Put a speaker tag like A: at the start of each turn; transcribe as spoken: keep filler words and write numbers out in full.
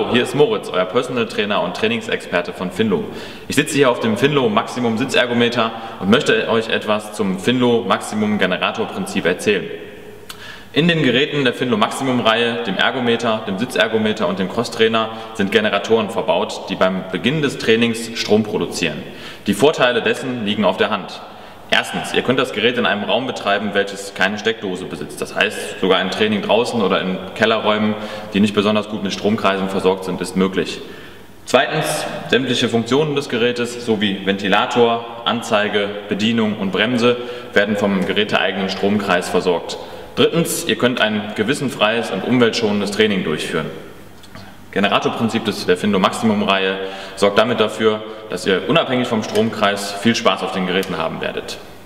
A: Hallo, hier ist Moritz, euer Personal Trainer und Trainingsexperte von Finlo. Ich sitze hier auf dem Finlo Maximum Sitzergometer und möchte euch etwas zum Finlo Maximum Generatorprinzip erzählen. In den Geräten der Finlo Maximum Reihe, dem Ergometer, dem Sitzergometer und dem Crosstrainer sind Generatoren verbaut, die beim Beginn des Trainings Strom produzieren. Die Vorteile dessen liegen auf der Hand. Erstens, ihr könnt das Gerät in einem Raum betreiben, welches keine Steckdose besitzt. Das heißt, sogar ein Training draußen oder in Kellerräumen, die nicht besonders gut mit Stromkreisen versorgt sind, ist möglich. Zweitens, sämtliche Funktionen des Gerätes sowie Ventilator, Anzeige, Bedienung und Bremse werden vom geräteeigenen Stromkreis versorgt. Drittens, ihr könnt ein gewissenfreies und umweltschonendes Training durchführen. Generatorprinzip des der Finlo Maximum Reihe sorgt damit dafür, dass ihr unabhängig vom Stromkreis viel Spaß auf den Geräten haben werdet.